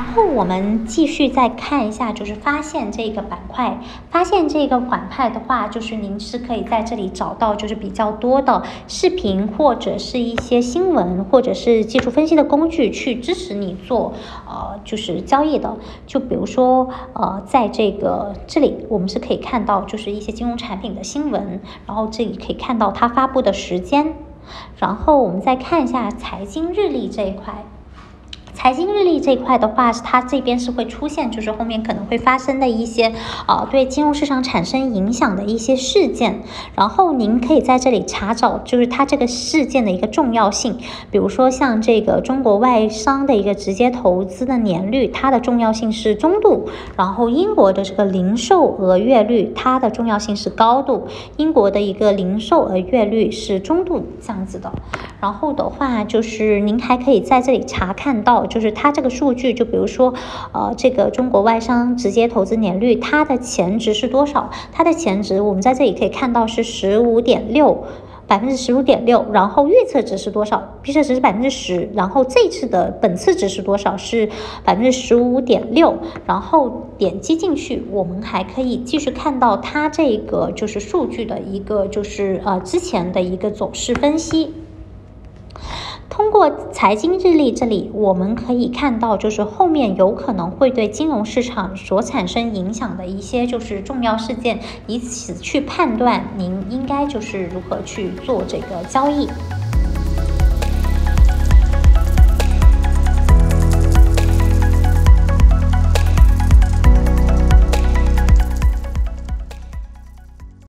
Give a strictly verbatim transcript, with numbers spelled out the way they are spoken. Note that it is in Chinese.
后我们继续再看一下，就是发现这个板块，发现这个板块的话，就是您是可以在这里找到就是比较多的视频或者是一些新闻或者是技术分析的工具去支持你做呃就是交易的。就比如说呃在这个这里我们是可以看到就是一些金融产品的新闻，然后这里可以看到它发布的时间，然后我们再看一下财经日历这一块。财经日历这一块的话，它这边是会出现，就是后面可能会发生的一些呃对金融市场产生影响的一些事件，然后您可以在这里查找，就是它这个事件的一个重要性。比如说像这个中国外商的一个直接投资的年率，它的重要性是中度，然后英国的这个零售额月率，它的重要性是高度，英国的一个零售额月率是中度这样子的。然后的话，就是您还可以在这里查看到，就是它这个数据，就比如说，呃，这个中国外商直接投资年率，它的前值是多少？它的前值我们在这里可以看到是十五点六。百分之十五点六，然后预测值是多少？预测值是百分之十，然后这次的本次值是多少？是百分之十五点六。然后点击进去，我们还可以继续看到它这个就是数据的一个就是呃之前的一个走势分析。通过财经日历这里，我们可以看到，就是后面有可能会对金融市场所产生影响的一些就是重要事件，以此去判断您应该就是如何去做这个交易。